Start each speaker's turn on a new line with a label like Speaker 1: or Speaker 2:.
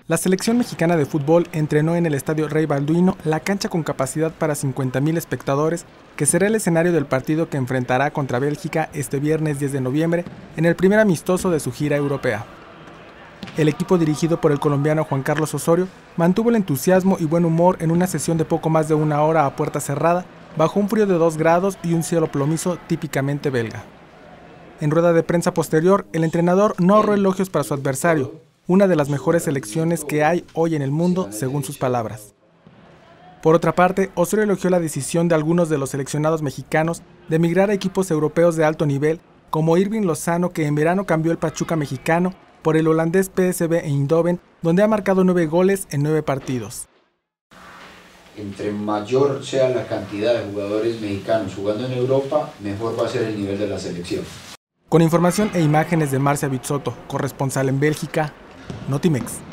Speaker 1: La selección mexicana de fútbol entrenó en el Estadio Rey Balduino, la cancha con capacidad para 50,000 espectadores, que será el escenario del partido que enfrentará contra Bélgica este viernes 10 de noviembre en el primer amistoso de su gira europea. El equipo dirigido por el colombiano Juan Carlos Osorio mantuvo el entusiasmo y buen humor en una sesión de poco más de una hora a puerta cerrada, bajo un frío de 2 grados y un cielo plomizo típicamente belga. En rueda de prensa posterior, el entrenador no ahorró elogios para su adversario, una de las mejores selecciones que hay hoy en el mundo, según sus palabras. Por otra parte, Osorio elogió la decisión de algunos de los seleccionados mexicanos de emigrar a equipos europeos de alto nivel, como Irving Lozano, que en verano cambió el Pachuca mexicano por el holandés PSV Eindhoven, donde ha marcado 9 goles en 9 partidos.
Speaker 2: Entre mayor sea la cantidad de jugadores mexicanos jugando en Europa, mejor va a ser el nivel de la selección.
Speaker 1: Con información e imágenes de Marcia Bizzotto, corresponsal en Bélgica, Notimex.